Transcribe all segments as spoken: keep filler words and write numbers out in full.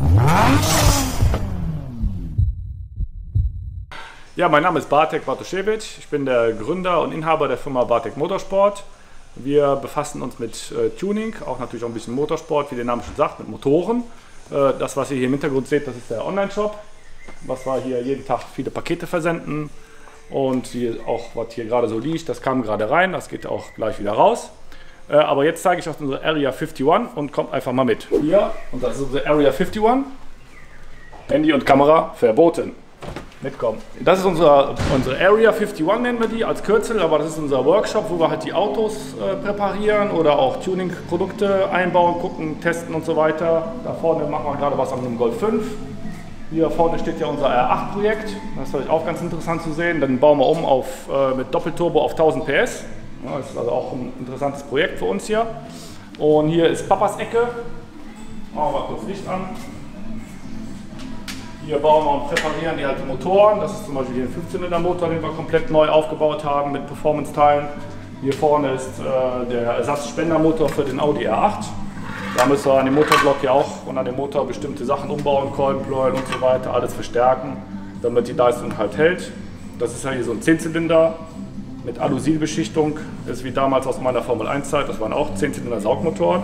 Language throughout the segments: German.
Ja, mein Name ist Bartek Bartoszewicz. Ich bin der Gründer und Inhaber der Firma Bartek Motorsport. Wir befassen uns mit äh, Tuning, auch natürlich auch ein bisschen Motorsport, wie der Name schon sagt, mit Motoren. Äh, das, was ihr hier im Hintergrund seht, das ist der Online-Shop, was wir hier jeden Tag viele Pakete versenden. Und hier auch, was hier gerade so liegt, das kam gerade rein, das geht auch gleich wieder raus. Äh, aber jetzt zeige ich euch unsere Area einundfünfzig und kommt einfach mal mit. Hier, und das ist unsere Area einundfünfzig. Handy und Kamera verboten. Mitkommen. Das ist unsere, unsere Area einundfünfzig, nennen wir die als Kürzel, aber das ist unser Workshop, wo wir halt die Autos äh, präparieren oder auch Tuning-Produkte einbauen, gucken, testen und so weiter. Da vorne machen wir gerade was an einem Golf fünf. Hier vorne steht ja unser R acht Projekt, das ist vielleicht auch ganz interessant zu sehen. Dann bauen wir um auf, äh, mit Doppelturbo auf tausend P S. Ja, das ist also auch ein interessantes Projekt für uns hier. Und hier ist Papas Ecke. Machen wir mal kurz Licht an. Hier bauen wir und präparieren die halt die Motoren. Das ist zum Beispiel hier ein Fünfzylinder-Motor, den wir komplett neu aufgebaut haben mit Performance-Teilen. Hier vorne ist äh, der Ersatzspendermotor für den Audi R acht. Da müssen wir an dem Motorblock hier auch und an dem Motor bestimmte Sachen umbauen, Kolbenpleuel und so weiter, alles verstärken, damit die Leistung halt hält. Das ist ja hier so ein Zehnzylinder mit Alusilbeschichtung. Das ist wie damals aus meiner Formel eins Zeit, das waren auch Zehnzylinder-Saugmotoren.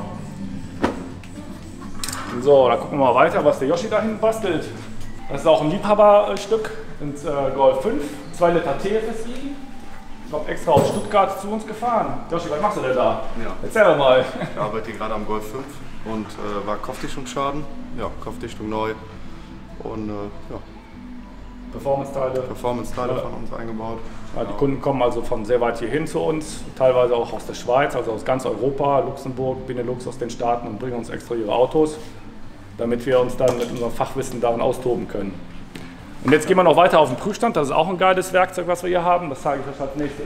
So, dann gucken wir mal weiter, was der Yoshi da hinten bastelt. Das ist auch ein Liebhaberstück, das ist äh, Golf fünf, zwei Liter T F S I. Ich glaube extra aus Stuttgart zu uns gefahren. Yoshi, was machst du denn da? Ja. Erzähl doch mal. Ich arbeite hier gerade am Golf fünf und äh, war Kopfdichtungsschaden. Ja, Kopfdichtung neu und äh, ja. Performance-Teile. Performance-Teile ja. von uns eingebaut. Ja, die Kunden kommen also von sehr weit hierhin zu uns, teilweise auch aus der Schweiz, also aus ganz Europa, Luxemburg, Benelux, aus den Staaten und bringen uns extra ihre Autos, damit wir uns dann mit unserem Fachwissen darin austoben können. Und jetzt gehen wir noch weiter auf den Prüfstand, das ist auch ein geiles Werkzeug, was wir hier haben, das zeige ich euch als nächstes.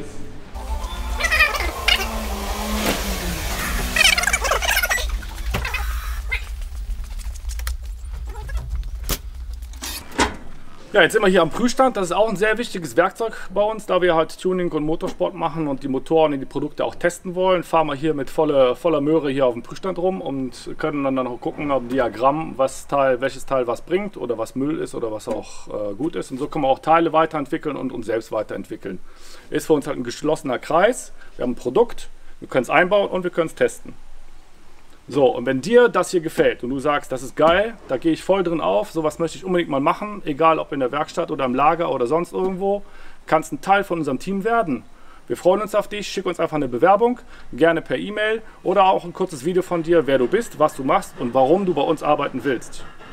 Ja, jetzt sind wir hier am Prüfstand. Das ist auch ein sehr wichtiges Werkzeug bei uns, da wir halt Tuning und Motorsport machen und die Motoren und die Produkte auch testen wollen. Fahren wir hier mit voller, voller Möhre hier auf dem Prüfstand rum und können dann, dann auch gucken auf dem Diagramm, was Teil, welches Teil was bringt oder was Müll ist oder was auch äh, gut ist. Und so können wir auch Teile weiterentwickeln und uns selbst weiterentwickeln. Ist für uns halt ein geschlossener Kreis. Wir haben ein Produkt, wir können es einbauen und wir können es testen. So, und wenn dir das hier gefällt und du sagst, das ist geil, da gehe ich voll drin auf, sowas möchte ich unbedingt mal machen, egal ob in der Werkstatt oder im Lager oder sonst irgendwo, kannst ein Teil von unserem Team werden. Wir freuen uns auf dich, schick uns einfach eine Bewerbung, gerne per E-Mail oder auch ein kurzes Video von dir, wer du bist, was du machst und warum du bei uns arbeiten willst.